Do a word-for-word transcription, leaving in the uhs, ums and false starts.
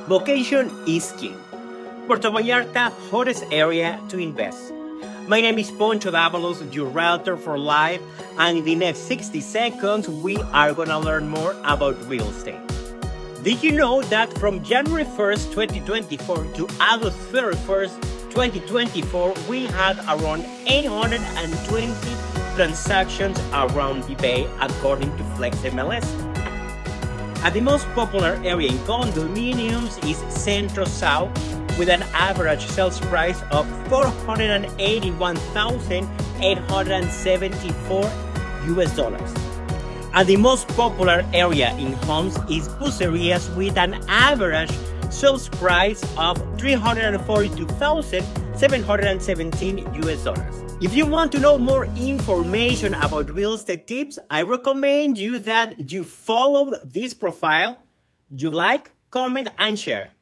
Location is king. Puerto Vallarta, hottest area to invest. My name is Poncho Davalos, your realtor for life, and in the next sixty seconds, we are gonna learn more about real estate. Did you know that from January first, twenty twenty-four to August thirty-first, twenty twenty-four, we had around eight hundred twenty transactions around the Bay according to Flex M L S. And the most popular area in condominiums is Centro South, with an average sales price of four hundred eighty-one thousand eight hundred seventy-four U S dollars. And the most popular area in homes is Bucerias, with an average sales price of three hundred forty-two thousand seven hundred seventeen U S dollars. If you want to know more information about real estate tips, I recommend you that you follow this profile, you like, comment, and share.